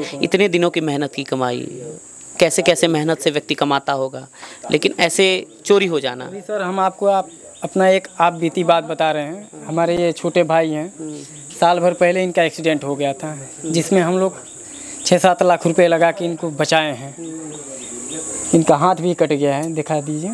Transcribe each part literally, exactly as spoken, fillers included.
इतने दिनों की मेहनत की कमाई, कैसे कैसे मेहनत से व्यक्ति कमाता होगा, लेकिन ऐसे चोरी हो जाना। अभी सर हम आपको आप अपना एक आप बीती बात बता रहे हैं। हमारे ये छोटे भाई हैं, साल भर पहले इनका एक्सीडेंट हो गया था, जिसमें हम लोग छः सात लाख रुपए लगा के इनको बचाए हैं। इनका हाथ भी कट गया है, दिखा दीजिए।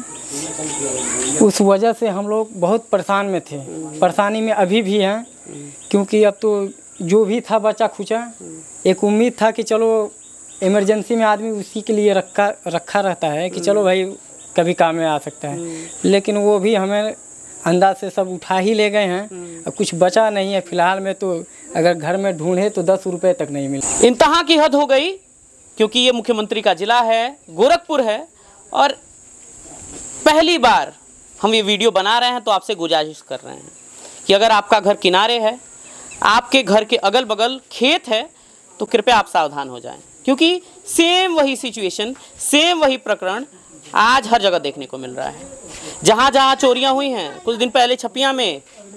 उस वजह से हम लोग बहुत परेशान में थे, परेशानी में अभी भी हैं, क्योंकि अब तो जो भी था बचा खुचा, एक उम्मीद था कि चलो इमरजेंसी में आदमी उसी के लिए रखा रखा रहता है कि चलो भाई कभी काम में आ सकता है, लेकिन वो भी हमें अंदाज से सब उठा ही ले गए हैं। अब कुछ बचा नहीं है फिलहाल में, तो अगर घर में ढूंढे तो दस रुपए तक नहीं मिले। इंतहा की हद हो गई, क्योंकि ये मुख्यमंत्री का जिला है, गोरखपुर है, और पहली बार हम ये वीडियो बना रहे हैं तो आपसे गुजारिश कर रहे हैं कि अगर आपका घर किनारे है, आपके घर के अगल बगल खेत है, तो कृपया आप सावधान हो जाएं, क्योंकि सेम वही सिचुएशन, सेम वही प्रकरण आज हर जगह देखने को मिल रहा है। जहाँ जहाँ चोरियाँ हुई हैं, कुछ दिन पहले छपिया में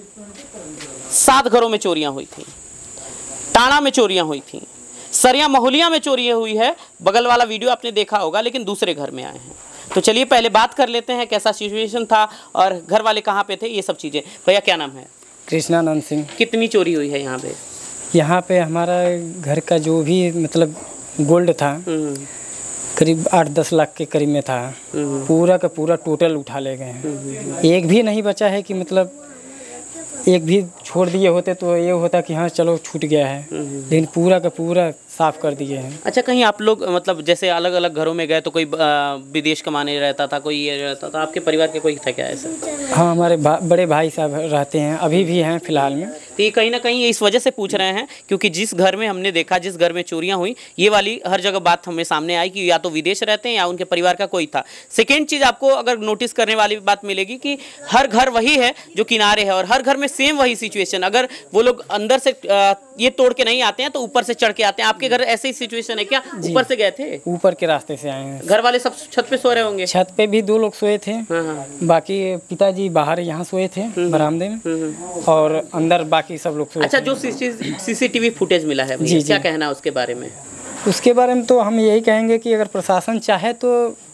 सात घरों में चोरियाँ हुई थी, टाणा में चोरियाँ हुई थी, सरिया महुलिया में चोरी हुई है। बगल वाला वीडियो आपने देखा होगा, लेकिन दूसरे घर में आए हैं। तो चलिए पहले बात कर लेते हैं कैसा सिचुएशन था और घर वाले कहाँ पे थे, ये सब चीज़ें। भैया क्या नाम है? कृष्णानंद सिंह। कितनी चोरी हुई है यहाँ पे? यहाँ पे हमारा घर का जो भी मतलब गोल्ड था करीब आठ दस लाख के करीब में था, पूरा का पूरा टोटल उठा ले गए हैं। एक भी नहीं बचा है कि मतलब एक भी छोड़ दिए होते तो ये होता कि हाँ चलो छूट गया है, लेकिन पूरा का पूरा साफ कर दिए हैं। अच्छा, कहीं आप लोग मतलब जैसे अलग अलग घरों में गए तो कोई विदेश कमाने रहता था, कोई ये रहता था, आपके परिवार के कोई था क्या ऐसा? हाँ, हमारे भा, बड़े भाई साहब रहते हैं, अभी भी हैं फिलहाल में। तो ये कहीं ना कहीं ये इस वजह से पूछ रहे हैं क्योंकि जिस घर में हमने देखा, जिस घर में चोरियां हुई, ये वाली हर जगह बात हमें सामने आई कि या तो विदेश रहते हैं या उनके परिवार का कोई था। सेकेंड चीज़ आपको अगर नोटिस करने वाली बात मिलेगी कि हर घर वही है जो किनारे है, और हर घर में सेम वही सिचुएशन। अगर वो लोग अंदर से ये तोड़ के नहीं आते हैं तो ऊपर से चढ़ के आते हैं। आपके घर ऐसे ही सिचुएशन है क्या? ऊपर से गए थे? ऊपर के रास्ते से आए हैं। घर वाले सब छत पे सो रहे होंगे? छत पे भी दो लोग सोए थे। हाँ हाँ। बाकी पिताजी बाहर यहाँ सोए थे बरामदे में, और अंदर बाकी सब लोग सोए। अच्छा, जो सीसीटीवी फुटेज मिला है, जी, क्या कहना है उसके बारे में? उसके बारे में तो हम यही कहेंगे कि अगर प्रशासन चाहे तो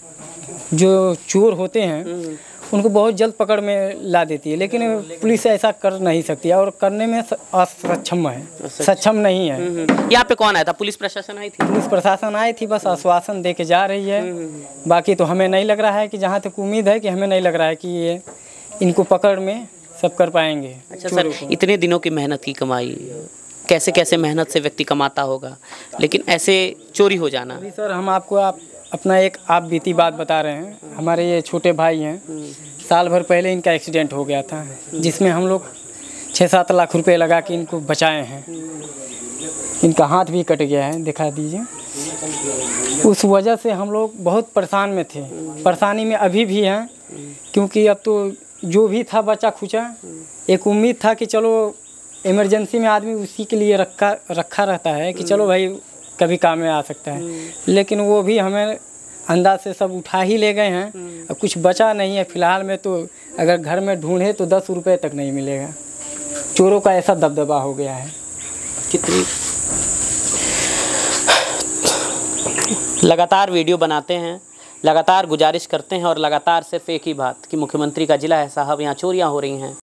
जो चोर होते हैं उनको बहुत जल्द पकड़ में ला देती है, लेकिन पुलिस ऐसा कर नहीं सकती और करने में असक्षम है, सक्षम नहीं है। यहाँ पे कौन आया था? पुलिस प्रशासन आई थी? पुलिस प्रशासन आई थी, बस आश्वासन दे के जा रही है। बाकी तो हमें नहीं लग रहा है कि, जहाँ तक उम्मीद है कि हमें नहीं लग रहा है कि ये इनको पकड़ में सब कर पाएंगे। अच्छा सर, इतने दिनों की मेहनत की कमाई, कैसे कैसे मेहनत से व्यक्ति कमाता होगा, लेकिन ऐसे चोरी हो जाना। अभी सर हम आपको आप अपना एक आप बीती बात बता रहे हैं। हमारे ये छोटे भाई हैं, साल भर पहले इनका एक्सीडेंट हो गया था, जिसमें हम लोग छः सात लाख रुपए लगा के इनको बचाए हैं। इनका हाथ भी कट गया है, दिखा दीजिए। उस वजह से हम लोग बहुत परेशान में थे, परेशानी में अभी भी हैं, क्योंकि अब तो जो भी था बचा खुचा, एक उम्मीद था कि चलो इमरजेंसी में आदमी उसी के लिए रखा रखा रहता है कि चलो भाई कभी काम में आ सकता है, लेकिन वो भी हमें अंदाज से सब उठा ही ले गए हैं। अब कुछ बचा नहीं है फिलहाल में, तो अगर घर में ढूंढे तो दस रुपए तक नहीं मिलेगा। चोरों का ऐसा दबदबा हो गया है। कितनी लगातार वीडियो बनाते हैं, लगातार गुजारिश करते हैं, और लगातार सिर्फ एक ही बात कि मुख्यमंत्री का जिला है साहब, यहाँ चोरियाँ हो रही हैं।